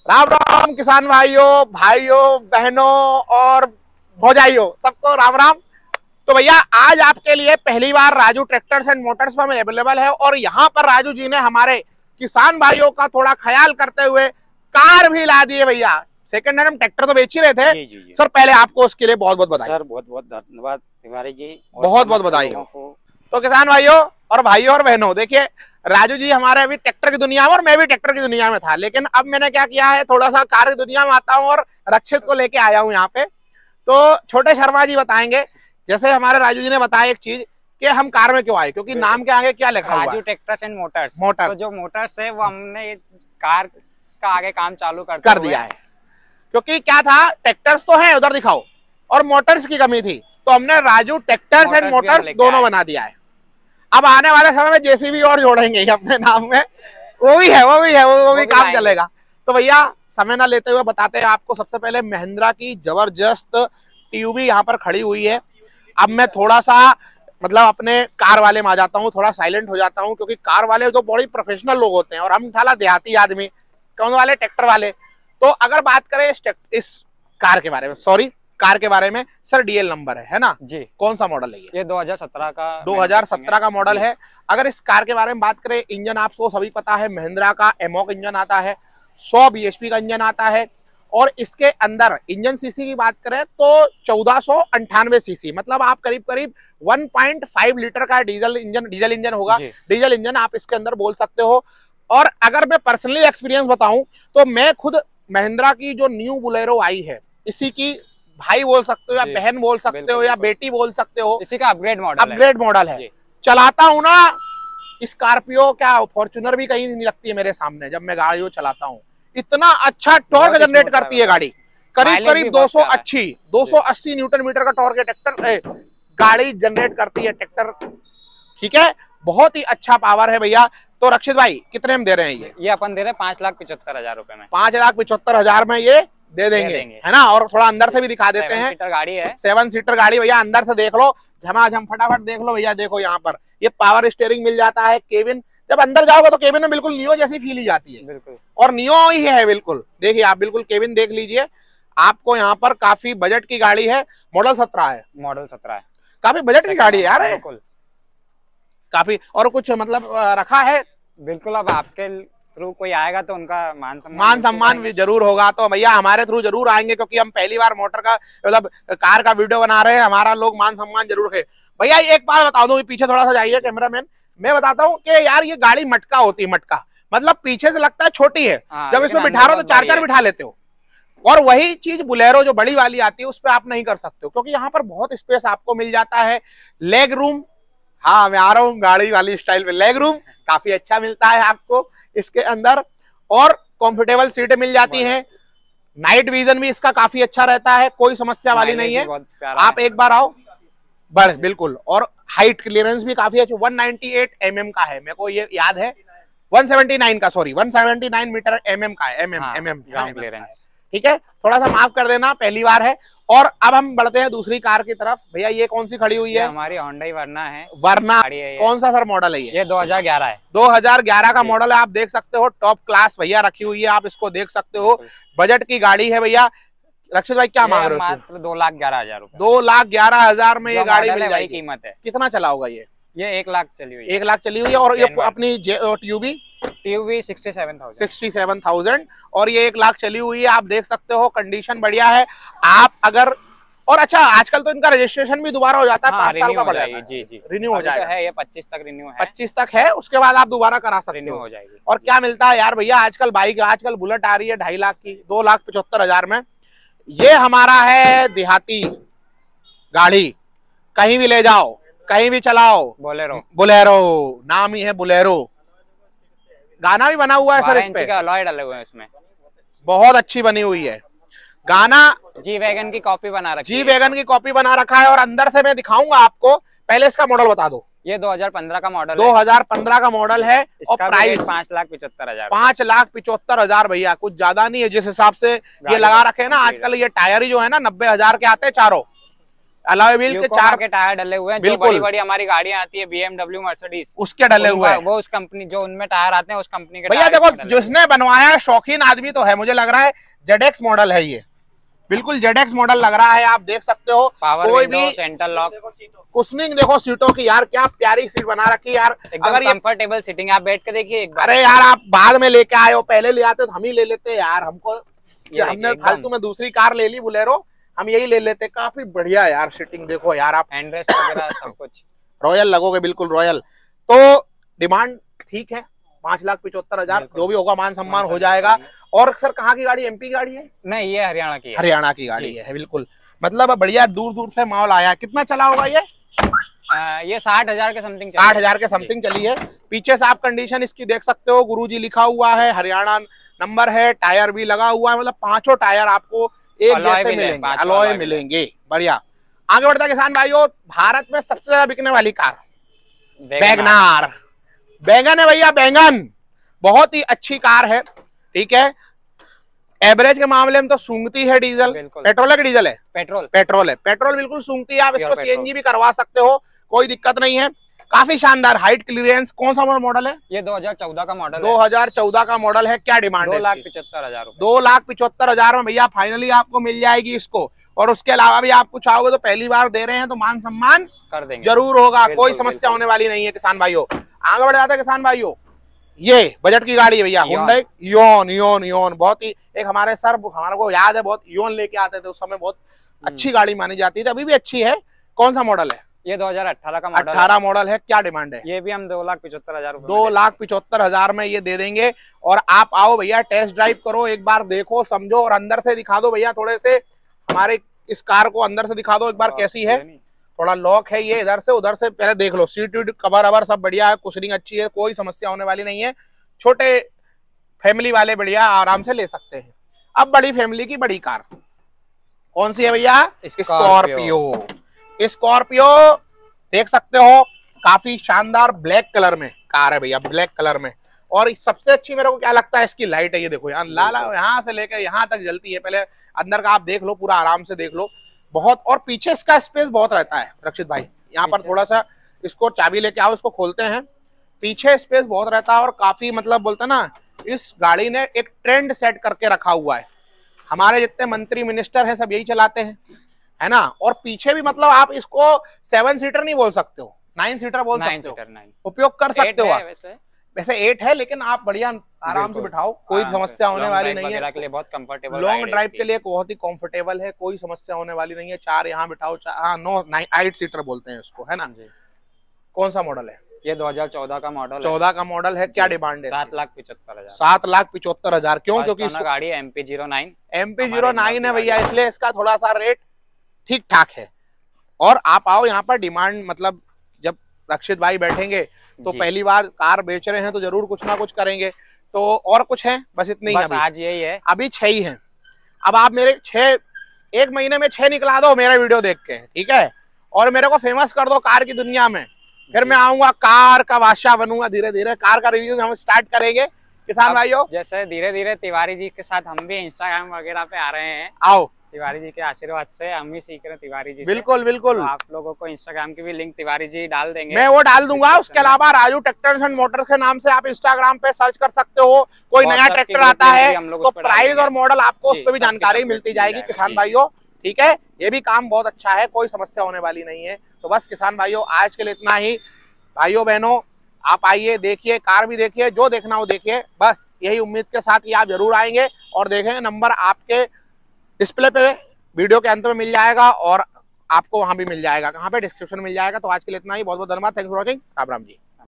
राम राम किसान भाइयों, बहनों और भौजाइयों, सबको राम राम। तो भैया आज आपके लिए पहली बार राजू ट्रैक्टर्स एंड मोटर्स में अवेलेबल है और यहाँ पर राजू जी ने हमारे किसान भाइयों का थोड़ा ख्याल करते हुए कार भी ला दी है भैया। सेकंड हैंड हम ट्रैक्टर तो बेच ही रहे थे। जी। सर पहले आपको उसके लिए बहुत बहुत बधाई। सर बहुत बहुत धन्यवाद तिवारी जी, बहुत बहुत बधाई हो। तो किसान भाइयों और बहनों, देखिए राजू जी हमारे अभी ट्रैक्टर की दुनिया में और मैं भी ट्रैक्टर की दुनिया में था, लेकिन अब मैंने क्या किया है, थोड़ा सा कार की दुनिया में आता हूँ और रक्षित को लेके आया हूँ यहाँ पे। तो छोटे शर्मा जी बताएंगे, जैसे हमारे राजू जी ने बताया एक चीज कि हम कार में क्यों आए, क्योंकि नाम के आगे क्या लिखा हुआ है, राजू ट्रैक्टर्स एंड मोटर्स। तो जो मोटर्स है वो हमने कार का आगे काम चालू कर दिया है, क्योंकि क्या था, ट्रैक्टर्स तो है उधर दिखाओ और मोटर्स की कमी थी, तो हमने राजू ट्रैक्टर्स एंड मोटर्स दोनों बना दिया है। अब आने वाले समय में जेसीबी और जोड़ेंगे अपने नाम में, वो भी काम चलेगा। तो भैया समय ना लेते हुए बताते हैं आपको, सबसे पहले महिंद्रा की जबरदस्त टीयूबी यहाँ पर खड़ी हुई है। अब मैं थोड़ा सा मतलब अपने कार वाले में आ जाता हूँ, थोड़ा साइलेंट हो जाता हूँ, क्योंकि कार वाले तो बड़ी प्रोफेशनल लोग होते हैं और हम थाला देहाती आदमी, कौन वाले ट्रैक्टर वाले। तो अगर बात करें इस कार के बारे में, कार के बारे में, सर डीएल नंबर है ना जी, कौन सा मॉडल है ये 2017 का मॉडल है। अगर इस कार के बारे में बात करें, इंजन आपको सभी पता है, महिंद्रा का एमॉक इंजन आता है, 100 बीएचपी का इंजन आता है और इसके अंदर इंजन सीसी की बात करें तो 1498 सीसी, मतलब आप करीब करीब 1.5 लीटर का डीजल इंजन होगा। डीजल इंजन आप इसके अंदर बोल सकते हो। और अगर मैं पर्सनली एक्सपीरियंस बताऊं तो मैं खुद महिंद्रा की जो न्यू बुलेरो आई है, इसी की भाई बोल सकते हो या बहन बोल सकते हो या बेटी बोल सकते हो, इसी का अपग्रेड मॉडल है। चलाता हूं ना, स्कॉर्पियो क्या फॉर्च्यूनर भी कहीं नहीं लगती है मेरे सामने जब मैं गाड़ी चलाता हूँ। इतना अच्छा टॉर्क जनरेट करती है गाड़ी, करीब 280 न्यूटन मीटर का टॉर्क ट्रैक्टर गाड़ी जनरेट करती है ट्रैक्टर, ठीक है, बहुत ही अच्छा पावर है भैया। तो रक्षित भाई कितने में दे रहे हैं ये अपन दे रहे हैं 5,75,000 रुपए में। 5,75,000 में ये दे देंगे है ना। और थोड़ा अंदर से भी दिखा देते हैं, 7 सीटर गाड़ी है, 7 सीटर गाड़ी भैया, अंदर से देख लो, झमाझम फटाफट देख लो भैया। देखो यहाँ पर ये पावर स्टीयरिंग मिल जाता है, केबिन जब अंदर जाओगे तो केबिन में बिल्कुल नियो जैसी फील ही जाती है, बिल्कुल, और नियो ही है बिल्कुल। देखिए आप बिल्कुल केबिन देख लीजिए, आपको यहाँ पर काफी बजट की गाड़ी है। मॉडल 17 है, काफी बजट की गाड़ी है यार, बिल्कुल काफी। और कुछ मतलब रखा है, बिल्कुल अब आपके थ्रू कोई आएगा तो उनका मान सम्मान भी जरूर होगा। तो भैया हमारे थ्रू जरूर आएंगे, क्योंकि हम पहली बार मोटर का मतलब कार का वीडियो बना रहे हैं, हमारा लोग मान सम्मान जरूर है। भैया एक बात बता दो, पीछे थोड़ा सा जाइए कैमरामैन, मैं बताता हूँ कि यार ये गाड़ी मटका होती है, मटका मतलब पीछे से लगता है छोटी है, जब इसमें बिठा रहे हो तो 4-4 बिठा लेते हो। और वही चीज बुलेरो जो बड़ी वाली आती है उस पर आप नहीं कर सकते हो, क्योंकि यहाँ पर बहुत स्पेस आपको मिल जाता है। लेग रूम, हाँ मैं आ रहा हूँ गाड़ी वाली स्टाइल में, लेग रूम काफी अच्छा मिलता है आपको इसके अंदर, और कंफर्टेबल सीटें मिल जाती हैं। नाइट विजन भी इसका काफी अच्छा रहता है, कोई समस्या वाली नहीं है। आप एक बार आओ, बस बिल्कुल। और हाइट क्लियरेंस भी काफी अच्छा, 198 mm का है, मेरे को ये याद है, 179 का, सॉरी 179 मीटर mm का है, mm क्लियरेंस, ठीक है, थोड़ा सा माफ कर देना, पहली बार है। और अब हम बढ़ते हैं दूसरी कार की तरफ। भैया ये कौन सी खड़ी हुई है? हमारी होंडा वर्ना है। वर्ना कौन सा सर मॉडल है ये 2011 है, 2011 का मॉडल है। आप देख सकते हो टॉप क्लास भैया रखी हुई है, आप इसको देख सकते हो, बजट की गाड़ी है भैया। रक्षित भाई क्या मांग रहे हो? मात्र 2,11,000 रुपए। 2,11,000 में ये गाड़ी मिल जाएगी। कीमत है। कितना चला होगा ये? 1 लाख चली हुई है। 1 लाख चली हुई है। और ये अपनी टीयूबी 67,000 और ये 1 लाख चली हुई है। आप देख सकते हो कंडीशन बढ़िया है। आप अगर, और अच्छा आजकल तो इनका रजिस्ट्रेशन भी दोबारा हो जाता है, 5 साल का बढ़ जाता है। जी रिन्यू हो जाएगा, है ये 25 तक रिन्यू है, 25 तक है, उसके बाद आप दोबारा करा सकते हो, हो जाएगी। और क्या मिलता है यार भैया, आजकल बाइक, आजकल बुलेट आ रही है 2.5 लाख की, 2,75,000 में। ये हमारा है देहाती गाड़ी, कहीं भी ले जाओ, कहीं भी चलाओ, बुलेरो नाम ही है बुलेरो। गाना भी बना हुआ है सर इस पे, अलॉय डले हुए हैं इसमें, बहुत अच्छी बनी हुई है। गाना जी वैगन की कॉपी बना रखा है। और अंदर से मैं दिखाऊंगा आपको, पहले इसका मॉडल बता दो। ये 2015 का मॉडल 2015 का मॉडल है और प्राइस 5,75,000। 5,75,000 भैया, कुछ ज्यादा नहीं है जिस हिसाब से ये लगा रखे हैं ना। आजकल ये टायर ही जो है ना 90,000 के आते हैं चारों, अलॉय व्हील के 4 के टायर डले हुए हैं। जो बड़ी बड़ी हमारी गाड़ियां आती है BMW मर्सिडीज, उसके डले हुए हैं। वो उस कंपनी जो उनमें टायर आते हैं उस कंपनी के। भैया देखो जिसने बनवाया शौकीन आदमी तो है, मुझे लग रहा है ZX मॉडल है ये, बिल्कुल ZX मॉडल लग रहा है। आप देख सकते हो कोई भी सेंटर लॉक, कुशनिंग देखो सीटों की यार, क्या प्यारी सीट बना रखी है यार, अगर कंफर्टेबल सीटिंग, आप बैठ के देखिए एक बार। अरे यार आप बाद में लेके आए हो, पहले ले आते तो हम ही ले लेते यार। हमको हमने फालतू में दूसरी कार ले ली बोलेरो, हम यही ले लेते। काफी बढ़िया यार सीटिंग देखो यार, आप हैंडरेस्ट वगैरह सब कुछ रॉयल लगोगे, बिल्कुल रॉयल। तो डिमांड ठीक है 5,75,000, जो भी होगा मान सम्मान हो जाएगा। और सर कहाँ की गाड़ी, MP की गाड़ी है? नहीं, ये हरियाणा की है। हरियाणा की गाड़ी है बिल्कुल, मतलब बढ़िया दूर दूर से माल आया। कितना चला होगा ये? ये 60,000 के समथिंग, 60,000 के समथिंग चली है। पीछे से आप कंडीशन इसकी देख सकते हो, गुरुजी लिखा हुआ है, हरियाणा नंबर है, टायर भी लगा हुआ है, मतलब 5 टायर आपको एक जैसे मिलेंगे, अलॉय मिलेंगे। बढ़िया। आगे बढ़ता है किसान भाइयों, भारत में सबसे ज्यादा बिकने वाली कार वैगनार, बैंगन है भैया, बैंगन बहुत ही अच्छी कार है, ठीक है। एवरेज के मामले में तो सूंघती है डीजल, पेट्रोल है कि डीजल है? पेट्रोल है, पेट्रोल बिल्कुल सूंघती है। आप इसको CNG भी करवा सकते हो, कोई दिक्कत नहीं है। काफी शानदार हाइट क्लियरेंस। कौन सा मॉडल है ये? 2014 का मॉडल, 2014 का मॉडल है। क्या डिमांड है? 2,75,000 रुपए। 2,75,000 में भैया फाइनली आपको मिल जाएगी इसको। और उसके अलावा भी आप कुछ आओगे तो पहली बार दे रहे हैं तो मान सम्मान कर देंगे, जरूर होगा, कोई समस्या होने वाली नहीं है किसान भाइयों। आगे बढ़ जाते हैं किसान भाइयों, ये बजट की गाड़ी है भैया, हुंडई इओन। बहुत ही एक हमारे सर, हमारे को याद है बहुत इओन लेके आते थे उस समय, बहुत अच्छी गाड़ी मानी जाती थी, अभी भी अच्छी है। कौन सा मॉडल है? ये 2018 का मॉडल, 18 मॉडल है। क्या डिमांड है? ये भी हम 2,75,000 रुपए, 2,75,000 में ये दे देंगे। और आप आओ भैया, टेस्ट ड्राइव करो, एक बार देखो समझो, और अंदर से दिखा दो भैया, थोड़े से हमारे इस कार को अंदर से दिखा दो एक बार कैसी है। थोड़ा लॉक है ये, इधर से उधर से पहले देख लो, सीट वीट कवर अवर सब बढ़िया है, कुशनिंग अच्छी है, कोई समस्या होने वाली नहीं है। छोटे फैमिली वाले बढ़िया आराम से ले सकते हैं। अब बड़ी फैमिली की बड़ी कार कौन सी है भैया? स्कॉर्पियो देख सकते हो, काफी शानदार ब्लैक कलर में कार है भैया, ब्लैक कलर में। और सबसे अच्छी मेरे को क्या लगता है इसकी लाइट है, ये देखो यहाँ लाला, यहाँ से लेकर यहाँ तक जलती है। पहले अंदर का आप देख लो, पूरा आराम से देख लो बहुत। और पीछे इसका स्पेस बहुत रहता है रक्षित भाई, यहाँ पर थोड़ा सा इसको चाबी लेके आओ, इसको खोलते हैं, पीछे स्पेस बहुत रहता है। और काफी मतलब बोलते हैं ना, इस गाड़ी ने एक ट्रेंड सेट करके रखा हुआ है। हमारे जितने मंत्री मिनिस्टर हैं सब यही चलाते हैं, है ना। और पीछे भी मतलब आप इसको 7 सीटर नहीं बोल सकते हो, 9 सीटर बोल सकते हो, उपयोग कर सकते हो। वैसे 8 है, लेकिन आप बढ़िया आराम से बिठाओ, कोई समस्या होने वाली नहीं है। लॉन्ग ड्राइव के लिए बहुत ही कंफर्टेबल है, कोई समस्या होने वाली नहीं है। 4 यहाँ बिठाओ, 8 सीटर बोलते हैं उसको, है ना। कौन सा मॉडल है? ये 2014 का मॉडल, 14 का मॉडल है। क्या डिमांड है? 7,75,000। 7,75,000। क्यों? क्योंकि गाड़ी है MP09 है भैया, इसलिए इसका थोड़ा सा रेट ठीक ठाक है। और आप आओ यहाँ पर, डिमांड मतलब जब रक्षित भाई बैठेंगे तो पहली बार कार बेच रहे हैं तो जरूर कुछ ना कुछ करेंगे। तो और कुछ है? बस इतनी ही है, आज यही है, अभी 6 ही है। अब आप मेरे 6 एक महीने में 6 निकला दो मेरा वीडियो देख के, ठीक है। और मेरे को फेमस कर दो कार की दुनिया में, फिर मैं आऊंगा, कार का बादशाह बनूंगा। धीरे धीरे कार का रिव्यू हम स्टार्ट करेंगे किसान भाइयों। जैसे धीरे धीरे तिवारी जी के साथ हम भी इंस्टाग्राम वगैरह पे आ रहे हैं, आओ तिवारी जी के आशीर्वाद से हम भी सीख रहे हैं तिवारी जी बिल्कुल बिल्कुल। तो आप लोगों को इंस्टाग्राम की भी लिंक तिवारी जी डाल देंगे, मैं वो डाल दूंगा। उसके अलावा राजू ट्रैक्टर्स एंड मोटर्स के नाम से आप इंस्टाग्राम पे सर्च कर सकते हो। कोई नया ट्रैक्टर आता है तो प्राइस और मॉडल आपको उस पर भी जानकारी मिलती जाएगी किसान भाइयों, ठीक है। ये भी काम बहुत अच्छा है, कोई समस्या होने वाली नहीं है। तो बस किसान भाइयों आज के लिए इतना ही। भाइयों बहनों आप आइए, देखिए, कार भी देखिए, जो देखना हो देखिए। बस यही उम्मीद के साथ कि आप जरूर आएंगे और देखेंगे। नंबर आपके डिस्प्ले पे वीडियो के अंत में मिल जाएगा और आपको वहां भी मिल जाएगा। कहाँ पे? डिस्क्रिप्शन मिल जाएगा। तो आज के लिए इतना ही, बहुत बहुत धन्यवाद, thanks for watching, Ram Ram ji.